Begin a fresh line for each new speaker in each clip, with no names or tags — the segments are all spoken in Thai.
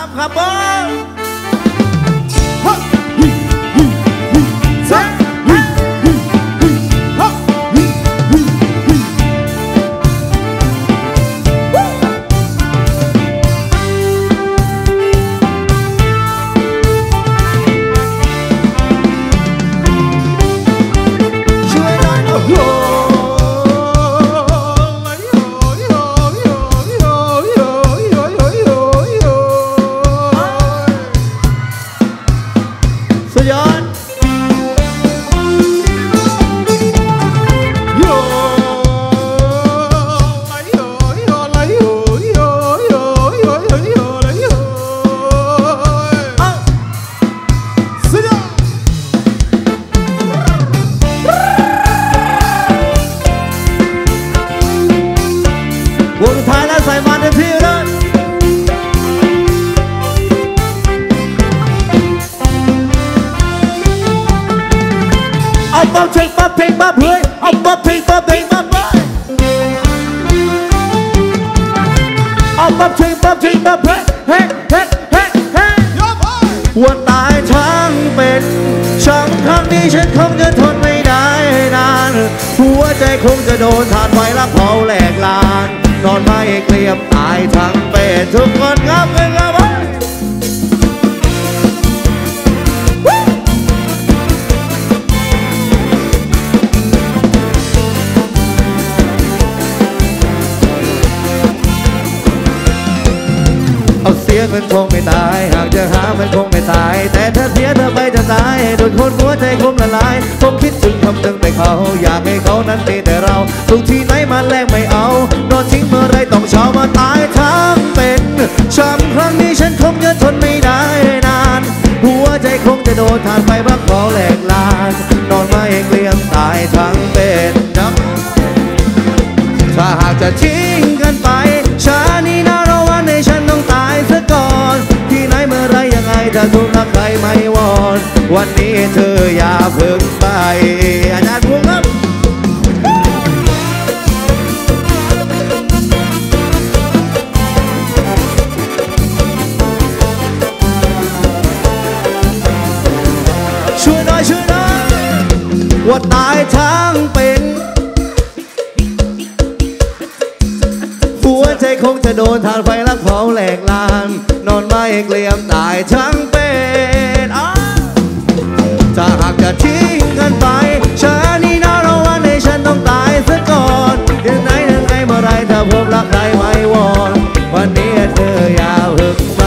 ามครับบอสวันตายทั้งเป็นช้ำครั้งนี้ฉันคงจะทนไม่ได้นานหัวใจคงจะโดนถ่านไฟลักเผาแหลกลานนอนไม่เกลียมตายทั้งเป็นทุกคนครับเพื่อนครับเอาเสียมันคงไม่ตายหากจะหามันคงไม่ตายแต่ถ้าเสียเธอไปจะตายโดนคนหัวใจคมละลายผมคิดถึงคำหนึ่งแต่เขาอยากให้เขานั้นมีแต่เราทุกที่ไหนมาแลกไม่เอาโดนทิ้งเมื่อไรต้องเช้ามาตายทั้งเป็นช้ำครั้งนี้ฉันคงจะทนไม่ได้นานหัวใจคงจะโดนทานไฟบักขอแหลกลานนอนไม่เกลียมตายทั้งเป็นถ้าหากจะทิ้งกันไปชานี้นะเราวันในฉันต้องตายซะก่อนที่ไหนเมื่อไรยังไงถ้าทุกรักใครไม่วอนวันนี้เธออย่าเพิ่งไปอาจารย์พวงครับช่วยหน่อยช่วยหน่อยว่าตายทั้งเป็นหัวใจคงจะโดนทานไฟลักเผาแหลกลานนอนไม่เกลียมตายทั้งเป็นถ้าหากจะทิ้งกันไปชานี้นะเราวันในฉันต้องตายซะก่อนยังไงยังไงเมื่อไรถ้าพบรักใครไม่วอนวันนี้เธออย่าเพิ่งไป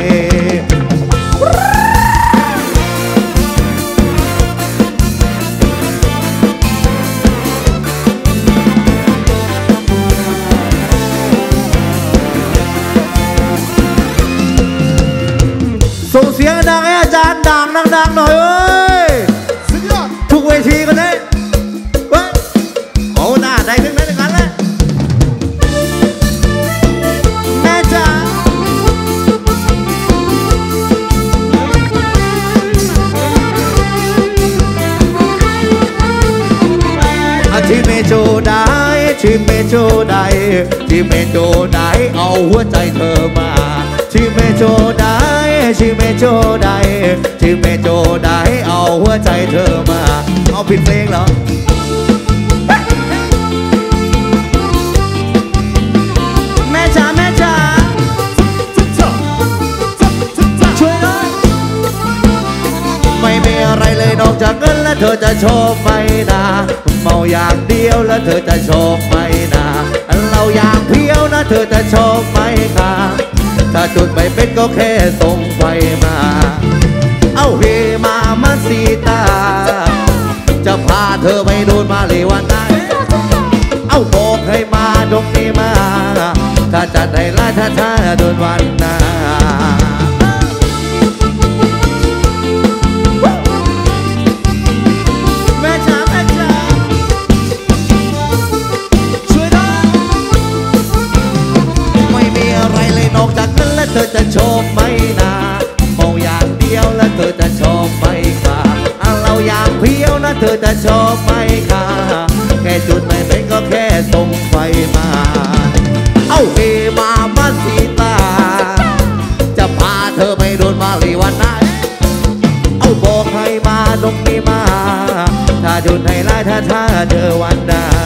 ส่งเสียงดังให้อาจารย์ดังหน่อยเว้ยสุดยอดทุกเวทีกันเลยเว้ยโอ้หน้าได้ขึ้นได้กันเลยแม่จ๋าที่เมโจได้ที่เมโจได้ที่เมโจได้เอาหัวใจเธอมาที่เมโจได้ที่เมโจได้ที่เมโจได้เอาหัวใจเธอมาเอาผิดเพลงเหรอแม่จ๋าแม่จ๋าช่วยหน่อยไม่มีอะไรเลยนอกจากเงินและเธอจะชอบไหมนะเมาอย่างเดียวแล้วเธอจะชอบไหมนะเราอย่างเพียวนะเธอจะชอบไหมคะถ้าจุดไม่เป็นก็แค่ส่งไฟมาเอาเฮมาสีตาจะพาเธอไปโดนมาเลยวันไหนเอาบอกให้มาตรงนี้มาถ้าจัดให้ละถ้าโดนวันหน้าแม่จ๋าแม่จ๋าช่วยหน่อยไม่มีอะไรเลยนอกจากนั้นและเธอจะชอบไหมนะเมาอย่างเดียวและเธอจะชอบไหมคะเราอย่างเพียวนะเธอจะชอบไหมคะแค่จุดไม่เป็นก็แค่ส่งไฟมาเอาเฮมาสีตาจะพาเธอไม่โดนมาลีวันไหนเอาบอกให้มาตรงนี้มาถ้าจุดให้ไล่ถ้าเธอวันหน้า